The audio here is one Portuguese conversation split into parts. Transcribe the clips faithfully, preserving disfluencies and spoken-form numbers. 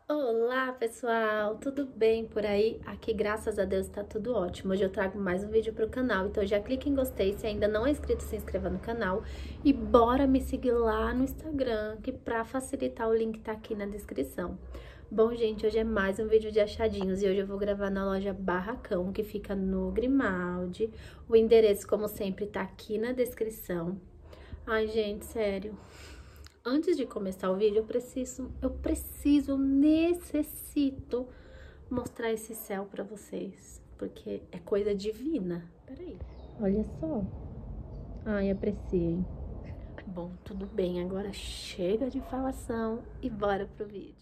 Olá pessoal, tudo bem por aí? Aqui graças a Deus tá tudo ótimo. Hoje eu trago mais um vídeo pro canal, então já clica em gostei, se ainda não é inscrito, se inscreva no canal e bora me seguir lá no Instagram, que pra facilitar o link tá aqui na descrição. Bom gente, hoje é mais um vídeo de achadinhos e hoje eu vou gravar na loja Barracão, que fica no Grimaldi. O endereço, como sempre, tá aqui na descrição. Ai gente, sério... Antes de começar o vídeo, eu preciso, eu preciso, necessito mostrar esse céu pra vocês, porque é coisa divina. Peraí. Olha só. Ai, apreciei. Bom, tudo bem, agora chega de falação e bora pro vídeo.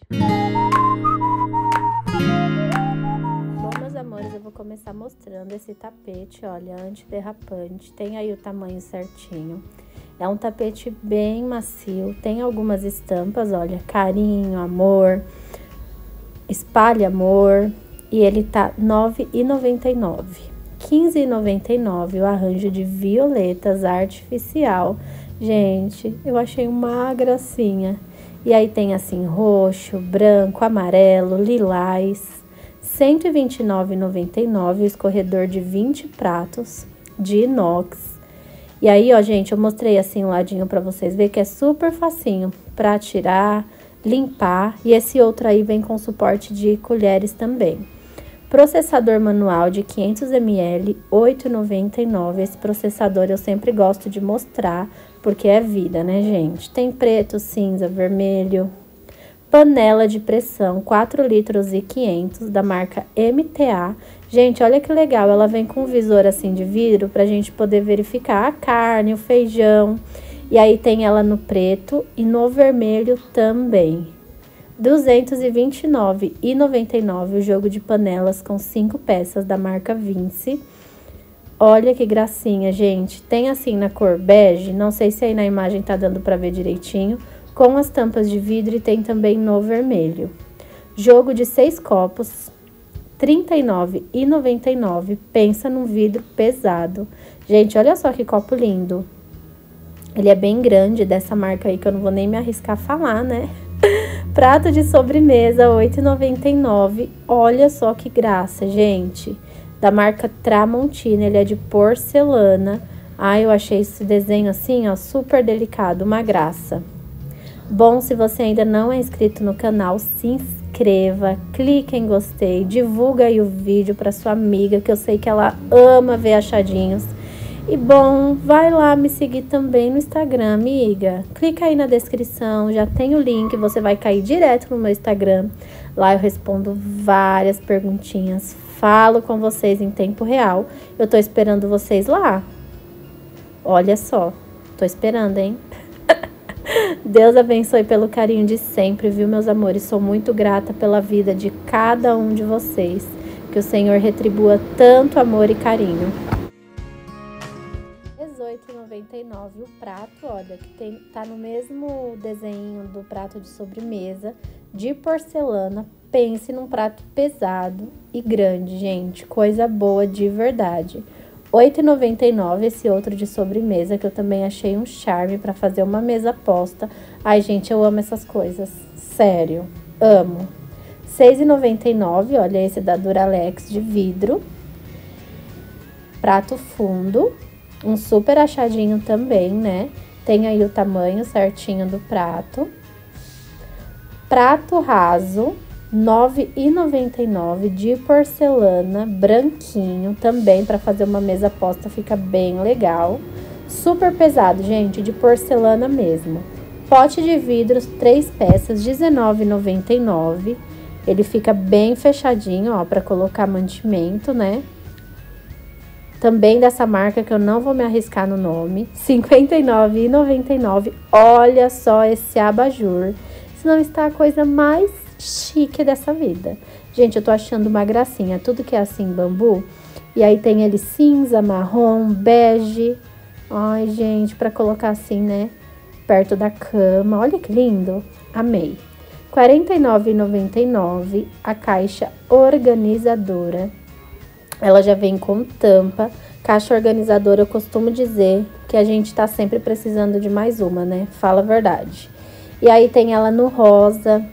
Bom, meus amores, eu vou começar mostrando esse tapete, olha, antiderrapante, tem aí o tamanho certinho. É um tapete bem macio, tem algumas estampas, olha, carinho, amor, espalha amor, e ele tá nove reais e noventa e nove centavos. quinze reais e noventa e nove centavos o arranjo de violetas artificial. Gente, eu achei uma gracinha. E aí tem assim, roxo, branco, amarelo, lilás. cento e vinte e nove reais e noventa e nove centavos, o escorredor de vinte pratos, de inox. E aí, ó, gente, eu mostrei assim um ladinho pra vocês verem que é super facinho pra tirar, limpar. E esse outro aí vem com suporte de colheres também. Processador manual de quinhentos mililitros, oito reais e noventa e nove centavos. Esse processador eu sempre gosto de mostrar, porque é vida, né, gente? Tem preto, cinza, vermelho. Panela de pressão, quatro litros e quinhentos, da marca M T A. Gente, olha que legal, ela vem com um visor assim de vidro pra gente poder verificar a carne, o feijão. E aí tem ela no preto e no vermelho também. duzentos e vinte e nove reais e noventa e nove centavos o jogo de panelas com cinco peças da marca Vinci. Olha que gracinha, gente. Tem assim na cor bege, não sei se aí na imagem tá dando pra ver direitinho, com as tampas de vidro e tem também no vermelho. Jogo de seis copos, trinta e nove reais e noventa e nove centavos. Pensa num vidro pesado. Gente, olha só que copo lindo. Ele é bem grande, dessa marca aí que eu não vou nem me arriscar a falar, né? Prato de sobremesa, oito reais e noventa e nove centavos. Olha só que graça, gente. Da marca Tramontina, ele é de porcelana. Ai, eu achei esse desenho assim, ó, super delicado, uma graça. Bom, se você ainda não é inscrito no canal, se inscreva, clique em gostei, divulga aí o vídeo para sua amiga, que eu sei que ela ama ver achadinhos. E bom, vai lá me seguir também no Instagram, amiga. Clica aí na descrição, já tem o link, você vai cair direto no meu Instagram. Lá eu respondo várias perguntinhas, falo com vocês em tempo real. Eu tô esperando vocês lá. Olha só, tô esperando, hein? Deus abençoe pelo carinho de sempre, viu, meus amores? Sou muito grata pela vida de cada um de vocês. Que o Senhor retribua tanto amor e carinho. dezoito reais e noventa e nove centavos o prato, olha, que tem, tá no mesmo desenho do prato de sobremesa, de porcelana. Pense num prato pesado e grande, gente. Coisa boa de verdade. oito reais e noventa e nove centavos esse outro de sobremesa, que eu também achei um charme para fazer uma mesa posta. Ai, gente, eu amo essas coisas. Sério, amo. seis reais e noventa e nove centavos, olha esse da Duralex de vidro. Prato fundo. Um super achadinho também, né? Tem aí o tamanho certinho do prato. Prato raso. nove reais e noventa e nove centavos de porcelana, branquinho, também para fazer uma mesa posta fica bem legal. Super pesado, gente, de porcelana mesmo. Pote de vidros, três peças, dezenove reais e noventa e nove centavos. Ele fica bem fechadinho, ó, para colocar mantimento, né? Também dessa marca que eu não vou me arriscar no nome. cinquenta e nove reais e noventa e nove centavos. Olha só esse abajur. Se não está a coisa mais chique dessa vida. Gente, eu tô achando uma gracinha. Tudo que é assim, bambu. E aí tem ele cinza, marrom, bege. Ai, gente, pra colocar assim, né? Perto da cama. Olha que lindo. Amei. quarenta e nove reais e noventa e nove centavos a caixa organizadora. Ela já vem com tampa. Caixa organizadora, eu costumo dizer que a gente tá sempre precisando de mais uma, né? Fala a verdade. E aí tem ela no rosa.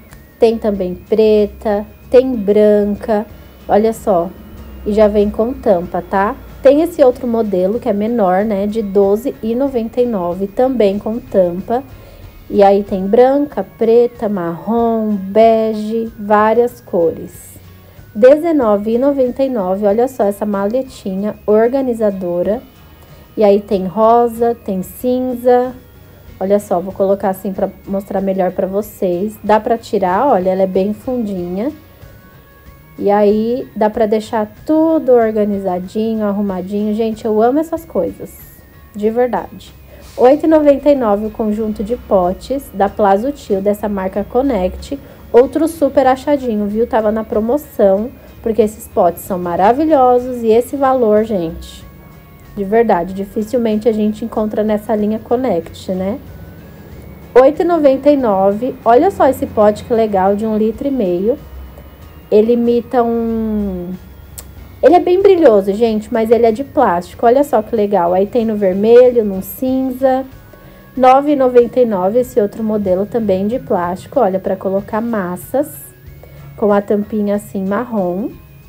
Tem também preta, tem branca, olha só. E já vem com tampa, tá? Tem esse outro modelo que é menor, né, de doze reais e noventa e nove centavos, também com tampa. E aí tem branca, preta, marrom, bege, várias cores. dezenove reais e noventa e nove centavos, olha só essa maletinha organizadora. E aí tem rosa, tem cinza. Olha só, vou colocar assim para mostrar melhor para vocês. Dá para tirar, olha, ela é bem fundinha. E aí dá para deixar tudo organizadinho, arrumadinho. Gente, eu amo essas coisas, de verdade. oito reais e noventa e nove centavos o conjunto de potes da Plasutil, dessa marca Connect. Outro super achadinho, viu? Tava na promoção, porque esses potes são maravilhosos. E esse valor, gente, de verdade, dificilmente a gente encontra nessa linha Connect, né? oito reais e noventa e nove centavos. Olha só esse pote que legal, de um litro e meio. Ele imita um... Ele é bem brilhoso, gente, mas ele é de plástico. Olha só que legal. Aí tem no vermelho, no cinza. nove reais e noventa e nove centavos esse outro modelo também de plástico. Olha, para colocar massas. Com a tampinha assim marrom.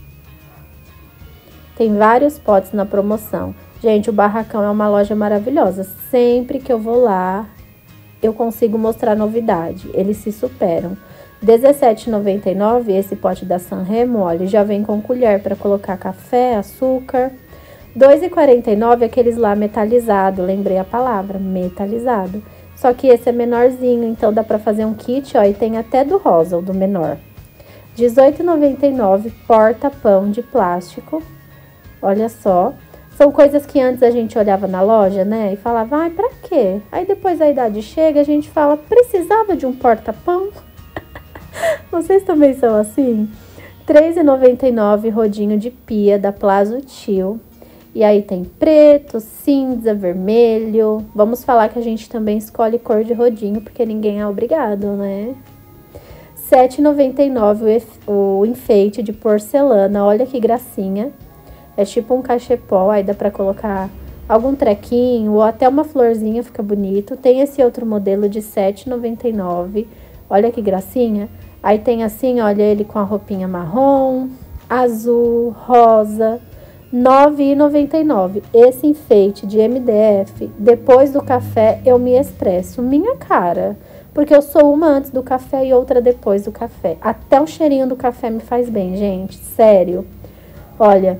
Tem vários potes na promoção. Gente, o Barracão é uma loja maravilhosa. Sempre que eu vou lá, eu consigo mostrar novidade. Eles se superam. dezessete reais e noventa e nove centavos, esse pote da Sanremo, olha, já vem com colher para colocar café, açúcar. dois reais e quarenta e nove centavos, aqueles lá metalizado, lembrei a palavra, metalizado. Só que esse é menorzinho, então dá para fazer um kit, ó, e tem até do rosa, o do menor. dezoito reais e noventa e nove centavos, porta-pão de plástico. Olha só. São coisas que antes a gente olhava na loja, né, e falava, ai, pra quê? Aí depois a idade chega, a gente fala, precisava de um porta-pão? Vocês também são assim? três reais e noventa e nove centavos, rodinho de pia da Plasutil. E aí tem preto, cinza, vermelho. Vamos falar que a gente também escolhe cor de rodinho, porque ninguém é obrigado, né? sete reais e noventa e nove centavos o enfeite de porcelana, olha que gracinha. É tipo um cachepó, aí dá pra colocar algum trequinho ou até uma florzinha, fica bonito. Tem esse outro modelo de sete reais e noventa e nove centavos, olha que gracinha. Aí tem assim, olha ele com a roupinha marrom, azul, rosa, nove reais e noventa e nove centavos. Esse enfeite de M D F, depois do café eu me expresso, minha cara. Porque eu sou uma antes do café e outra depois do café. Até o cheirinho do café me faz bem, gente, sério. Olha...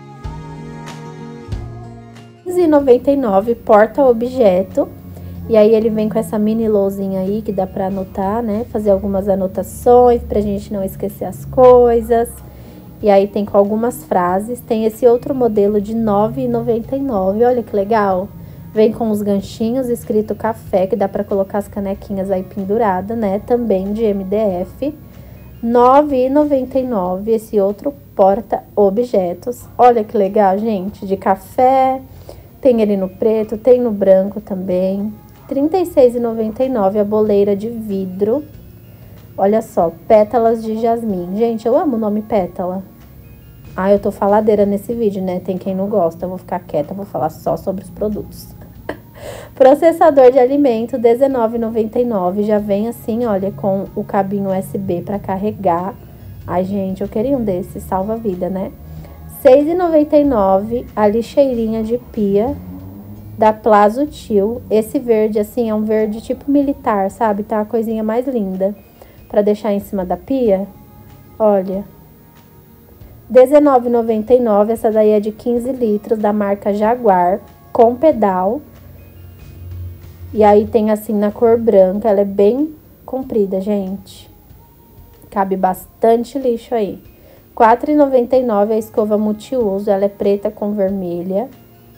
quinze reais e noventa e nove centavos, porta-objeto. E aí ele vem com essa mini lousinha aí que dá pra anotar, né? Fazer algumas anotações pra gente não esquecer as coisas. E aí tem com algumas frases. Tem esse outro modelo de nove reais e noventa e nove centavos, olha que legal. Vem com os ganchinhos escrito café, que dá pra colocar as canequinhas aí penduradas, né? Também de M D F. nove reais e noventa e nove centavos, esse outro porta-objetos. Olha que legal, gente, de café. Tem ele no preto, tem no branco também. trinta e seis reais e noventa e nove centavos a boleira de vidro. Olha só, pétalas de jasmim. Gente, eu amo o nome pétala. Ah, eu tô faladeira nesse vídeo, né? Tem quem não gosta, eu vou ficar quieta, vou falar só sobre os produtos. Processador de alimento, dezenove reais e noventa e nove centavos. Já vem assim, olha, com o cabinho U S B para carregar. Ai, gente, eu queria um desses, salva a vida, né? seis reais e noventa e nove centavos a lixeirinha de pia da Plasutil. Esse verde, assim, é um verde tipo militar, sabe? Tá a coisinha mais linda pra deixar em cima da pia. Olha. dezenove reais e noventa e nove centavos, essa daí é de quinze litros, da marca Jaguar, com pedal. E aí tem assim na cor branca, ela é bem comprida, gente. Cabe bastante lixo aí. quatro reais e noventa e nove centavos a escova multiuso, ela é preta com vermelha.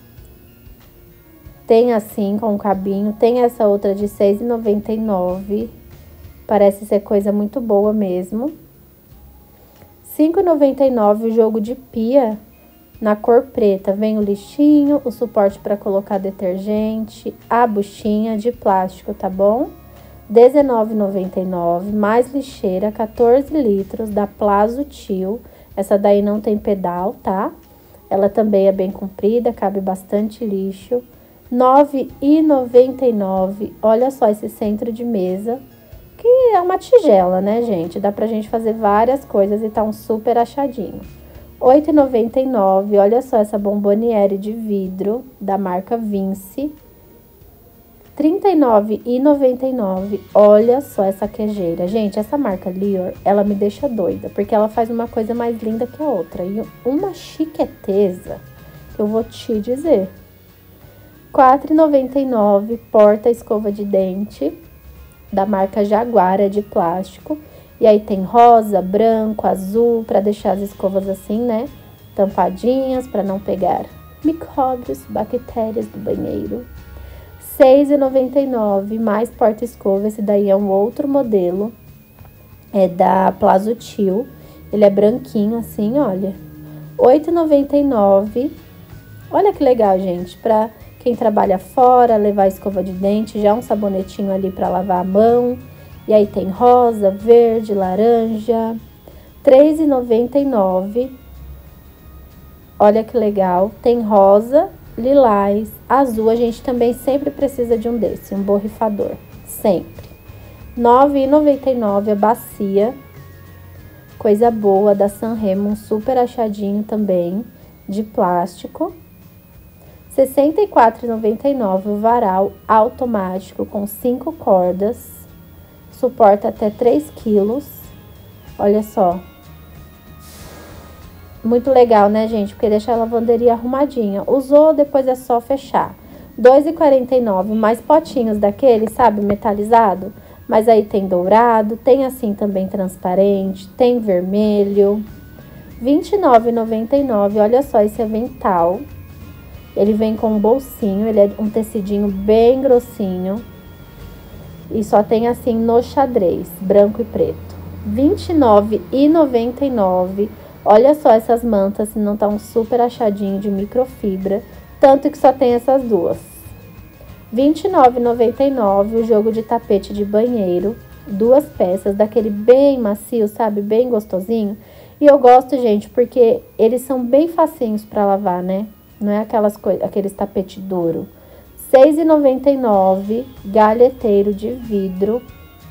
Tem assim com cabinho, tem essa outra de seis reais e noventa e nove centavos. Parece ser coisa muito boa mesmo. cinco reais e noventa e nove centavos o jogo de pia na cor preta. Vem o lixinho, o suporte para colocar detergente, a buchinha de plástico, tá bom? dezenove reais e noventa e nove centavos, mais lixeira, quatorze litros, da Plasutil. Essa daí não tem pedal, tá? Ela também é bem comprida, cabe bastante lixo. nove reais e noventa e nove centavos, olha só esse centro de mesa, que é uma tigela, né, gente? Dá pra gente fazer várias coisas e tá um super achadinho. oito reais e noventa e nove centavos, olha só essa bomboniere de vidro da marca Vinci. trinta e nove reais e noventa e nove centavos, olha só essa queijeira. Gente, essa marca Lior, ela me deixa doida, porque ela faz uma coisa mais linda que a outra. E uma chiqueteza, eu vou te dizer. quatro reais e noventa e nove centavos, porta escova de dente, da marca Jaguar, é de plástico. E aí tem rosa, branco, azul, para deixar as escovas assim, né? Tampadinhas, para não pegar micróbios, bactérias do banheiro. seis reais e noventa e nove centavos, mais porta-escova, esse daí é um outro modelo. É da Plazutil, ele é branquinho assim, olha. oito reais e noventa e nove centavos, olha que legal, gente, para quem trabalha fora, levar escova de dente, já um sabonetinho ali para lavar a mão. E aí tem rosa, verde, laranja. três reais e noventa e nove centavos. Olha que legal. Tem rosa, lilás, azul. A gente também sempre precisa de um desse, um borrifador. Sempre. nove reais e noventa e nove centavos a bacia. Coisa boa, da Sanremo, um super achadinho também, de plástico. sessenta e quatro reais e noventa e nove centavos o varal automático com cinco cordas. Suporta até três quilos. Olha só. Muito legal, né, gente? Porque deixa a lavanderia arrumadinha. Usou, depois é só fechar. dois reais e quarenta e nove centavos, mais potinhos daquele, sabe, metalizado. Mas aí tem dourado, tem assim também transparente, tem vermelho. vinte e nove reais e noventa e nove centavos, olha só esse avental. Ele vem com um bolsinho, ele é um tecidinho bem grossinho. E só tem assim no xadrez, branco e preto. vinte e nove reais e noventa e nove centavos. Olha só essas mantas, se não tá um super achadinho de microfibra. Tanto que só tem essas duas. vinte e nove reais e noventa e nove centavos o jogo de tapete de banheiro. Duas peças, daquele bem macio, sabe? Bem gostosinho. E eu gosto, gente, porque eles são bem facinhos pra lavar, né? Não é aquelas coisas, aqueles tapete duro. seis reais e noventa e nove centavos, galheteiro de vidro,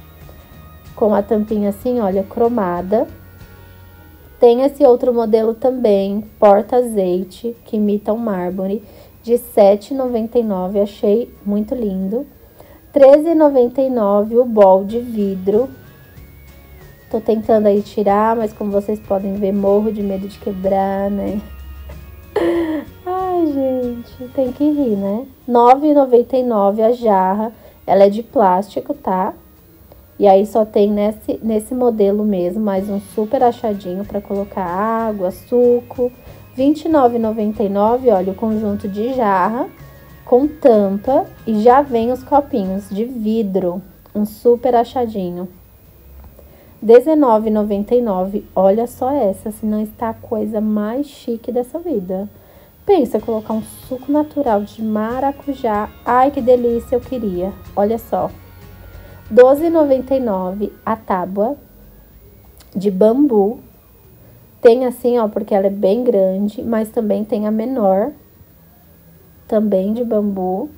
com a tampinha assim, olha, cromada. Tem esse outro modelo também, porta-azeite, que imita um mármore, de sete reais e noventa e nove centavos, achei muito lindo. treze reais e noventa e nove centavos, o bol de vidro. Tô tentando aí tirar, mas como vocês podem ver, morro de medo de quebrar, né? Ai, gente, tem que rir, né? nove reais e noventa e nove centavos a jarra, ela é de plástico, tá? E aí só tem nesse, nesse modelo mesmo, mais um super achadinho para colocar água, suco. vinte e nove reais e noventa e nove centavos, olha, o conjunto de jarra com tampa e já vem os copinhos de vidro, um super achadinho. dezenove reais e noventa e nove centavos, olha só essa, se não está a coisa mais chique dessa vida. Pensa colocar um suco natural de maracujá. Ai, que delícia, eu queria. Olha só. doze reais e noventa e nove centavos a tábua de bambu. Tem assim, ó, porque ela é bem grande, mas também tem a menor, também de bambu.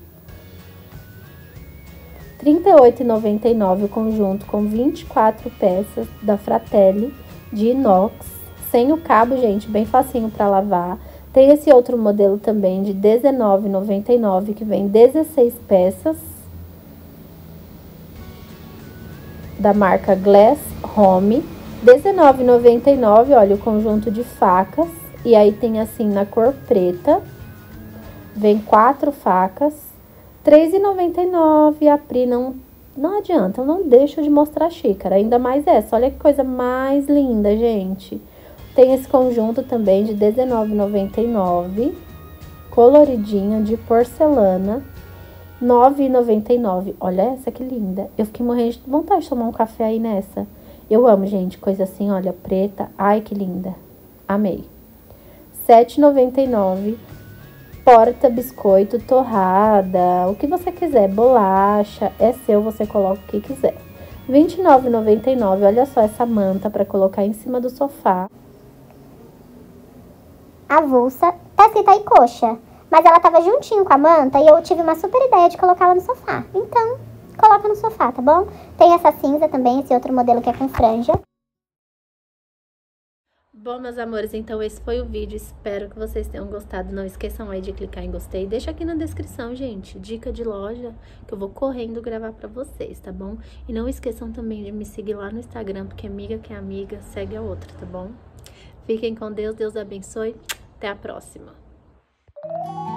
trinta e oito reais e noventa e nove centavos o conjunto com vinte e quatro peças da Fratelli de inox. Sem o cabo, gente, bem facinho para lavar. Tem esse outro modelo também de dezenove reais e noventa e nove centavos, que vem dezesseis peças, da marca Glass Home. dezenove reais e noventa e nove centavos, olha, o conjunto de facas. E aí tem assim na cor preta. Vem quatro facas. três reais e noventa e nove centavos. A Pri não, não adianta, eu não deixo de mostrar a xícara. Ainda mais essa, olha que coisa mais linda, gente. Tem esse conjunto também de dezenove reais e noventa e nove centavos, coloridinha, de porcelana, nove reais e noventa e nove centavos. Olha essa que linda. Eu fiquei morrendo de vontade de tomar um café aí nessa. Eu amo, gente, coisa assim, olha, preta. Ai, que linda. Amei. sete reais e noventa e nove centavos. Porta, biscoito, torrada, o que você quiser, bolacha, é seu, você coloca o que quiser. vinte e nove reais e noventa e nove centavos, olha só essa manta para colocar em cima do sofá. Avulsa, tá escrito aí coxa, mas ela tava juntinho com a manta e eu tive uma super ideia de colocá-la no sofá. Então, coloca no sofá, tá bom? Tem essa cinza também, esse outro modelo que é com franja. Bom, meus amores, então esse foi o vídeo, espero que vocês tenham gostado, não esqueçam aí de clicar em gostei, deixa aqui na descrição, gente, dica de loja, que eu vou correndo gravar pra vocês, tá bom? E não esqueçam também de me seguir lá no Instagram, porque amiga que é amiga, segue a outra, tá bom? Fiquem com Deus, Deus abençoe, até a próxima!